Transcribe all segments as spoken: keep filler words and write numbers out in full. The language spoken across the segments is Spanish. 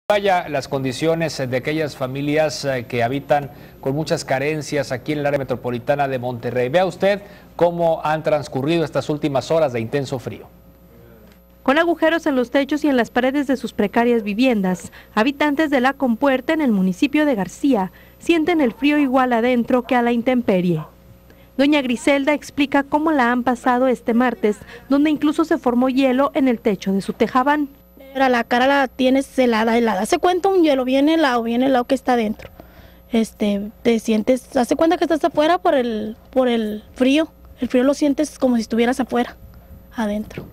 Vaya las condiciones de aquellas familias que habitan con muchas carencias aquí en el área metropolitana de Monterrey. Vea usted cómo han transcurrido estas últimas horas de intenso frío. Con agujeros en los techos y en las paredes de sus precarias viviendas, habitantes de La Compuerta en el municipio de García sienten el frío igual adentro que a la intemperie. Doña Griselda explica cómo la han pasado este martes, donde incluso se formó hielo en el techo de su tejabán. La cara la tienes helada, helada. Se cuenta un hielo bien helado, bien helado que está adentro. Este, te sientes, hace cuenta que estás afuera por el, por el frío. El frío lo sientes como si estuvieras afuera, adentro.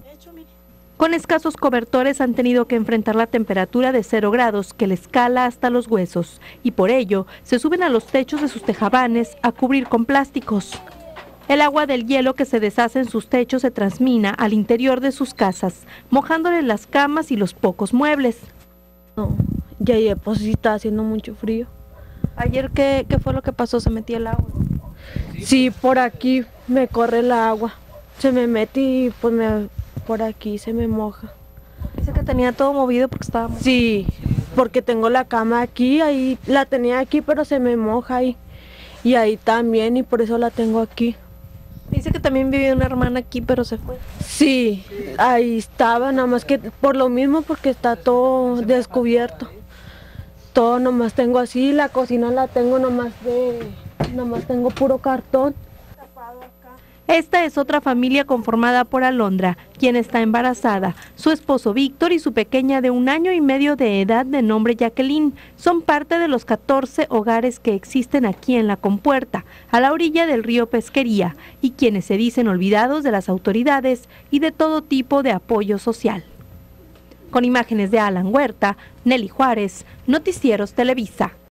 Con escasos cobertores han tenido que enfrentar la temperatura de cero grados que les cala hasta los huesos y por ello se suben a los techos de sus tejabanes a cubrir con plásticos. El agua del hielo que se deshace en sus techos se transmina al interior de sus casas, mojándoles las camas y los pocos muebles. No, ya ayer pues sí está haciendo mucho frío. ¿Ayer qué, qué fue lo que pasó? ¿Se metía el agua? Sí, por aquí me corre el agua, se me mete y pues me, por aquí se me moja. Dice que tenía todo movido porque estaba mojado. Sí, porque tengo la cama aquí, ahí la tenía aquí pero se me moja ahí. Y ahí también y por eso la tengo aquí. Dice que también vivía una hermana aquí, pero se fue. Sí, ahí estaba, nada más que por lo mismo, porque está todo descubierto. Todo nomás tengo así, la cocina la tengo nomás de, nomás tengo puro cartón. Esta es otra familia conformada por Alondra, quien está embarazada. Su esposo Víctor y su pequeña de un año y medio de edad de nombre Jacqueline son parte de los catorce hogares que existen aquí en La Compuerta, a la orilla del río Pesquería, y quienes se dicen olvidados de las autoridades y de todo tipo de apoyo social. Con imágenes de Alan Huerta, Nelly Juárez, Noticieros Televisa.